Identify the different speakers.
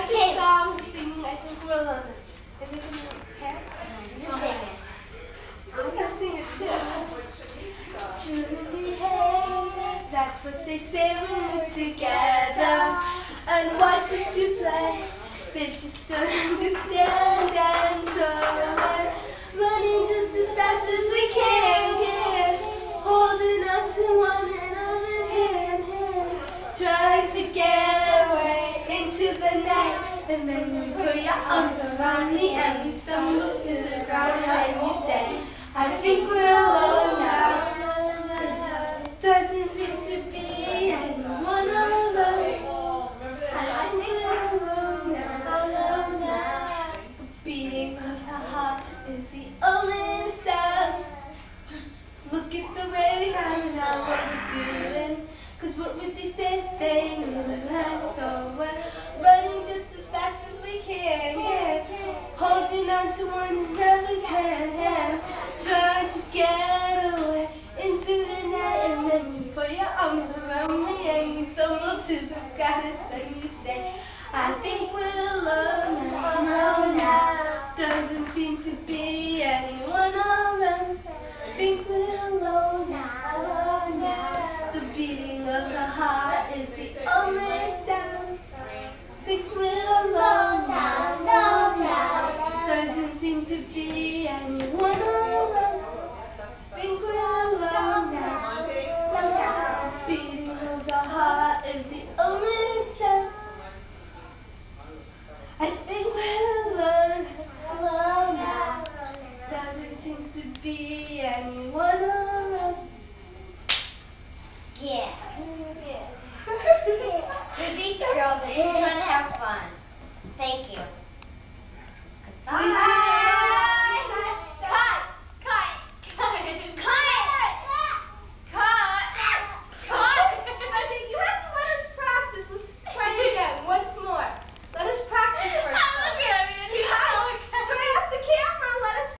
Speaker 1: like the song we're singing, I think we're alone. Everything okay?
Speaker 2: You sing it.
Speaker 1: I'm gonna sing it too. Truly hate, that's what they say when we're together. And watch what you play, they just don't understand. And so we're running just as fast as we can, holding on to one another's hand, trying to get away into the night. And then you put your arms around me and we stumble to the ground. And you say, I think we're alone now. Doesn't seem to be anyone alone. I think we're alone now. The beating of the heart is the only sound. Just look at the way we have now, what we're doing. Cause what would they say if they knew that? So we're running just as fast as we can, holding on to one another's hand, trying to get away into the night. And then you put your arms around me and you stumble to the garden and you say, I think we're alone now.